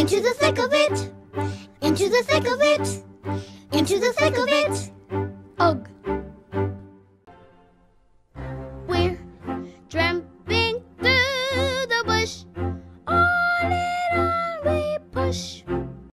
Into the thick of it. Into the thick of it. Into the thick of it. Ugh. We're tramping through the bush.